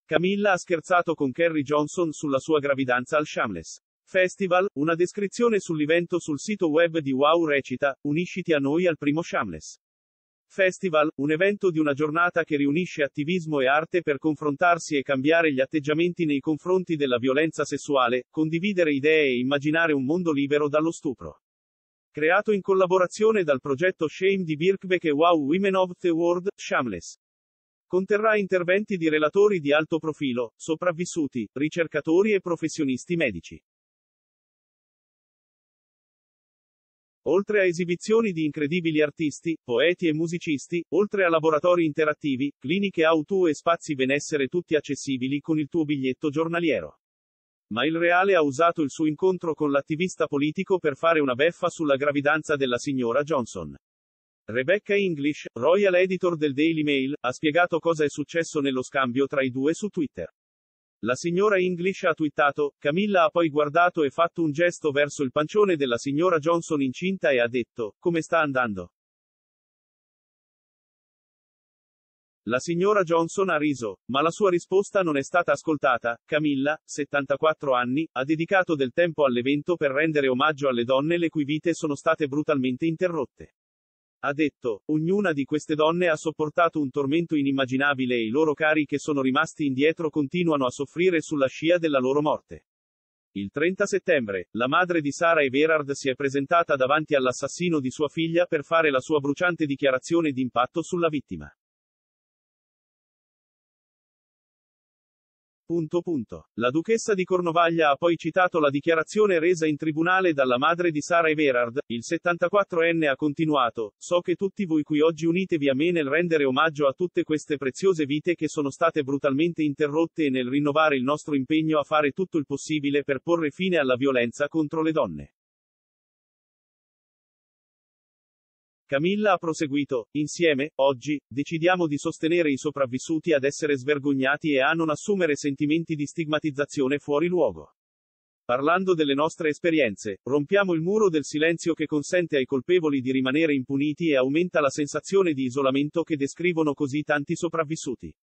Camilla ha scherzato con Carrie Johnson sulla sua gravidanza al Shameless Festival, una descrizione sull'evento sul sito web di Wow recita: unisciti a noi al primo Shameless Festival, un evento di una giornata che riunisce attivismo e arte per confrontarsi e cambiare gli atteggiamenti nei confronti della violenza sessuale, condividere idee e immaginare un mondo libero dallo stupro. Creato in collaborazione dal progetto Shame di Birkbeck e Wow Women of the World, Shameless conterrà interventi di relatori di alto profilo, sopravvissuti, ricercatori e professionisti medici. Oltre a esibizioni di incredibili artisti, poeti e musicisti, oltre a laboratori interattivi, cliniche auto e spazi benessere tutti accessibili con il tuo biglietto giornaliero. Ma il Reale ha usato il suo incontro con l'attivista politico per fare una beffa sulla gravidanza della signora Johnson. Rebecca English, Royal Editor del Daily Mail, ha spiegato cosa è successo nello scambio tra i due su Twitter. La signora English ha twittato: Camilla ha poi guardato e fatto un gesto verso il pancione della signora Johnson incinta e ha detto: come sta andando? La signora Johnson ha riso, ma la sua risposta non è stata ascoltata. Camilla, 74 anni, ha dedicato del tempo all'evento per rendere omaggio alle donne le cui vite sono state brutalmente interrotte. Ha detto: ognuna di queste donne ha sopportato un tormento inimmaginabile e i loro cari che sono rimasti indietro continuano a soffrire sulla scia della loro morte. Il 30 settembre, la madre di Sarah Everard si è presentata davanti all'assassino di sua figlia per fare la sua bruciante dichiarazione d'impatto sulla vittima. La duchessa di Cornovaglia ha poi citato la dichiarazione resa in tribunale dalla madre di Sarah Everard. Il 74enne ha continuato: so che tutti voi qui oggi unitevi a me nel rendere omaggio a tutte queste preziose vite che sono state brutalmente interrotte e nel rinnovare il nostro impegno a fare tutto il possibile per porre fine alla violenza contro le donne. Camilla ha proseguito: insieme, oggi, decidiamo di sostenere i sopravvissuti ad essere svergognati e a non assumere sentimenti di stigmatizzazione fuori luogo. Parlando delle nostre esperienze, rompiamo il muro del silenzio che consente ai colpevoli di rimanere impuniti e aumenta la sensazione di isolamento che descrivono così tanti sopravvissuti.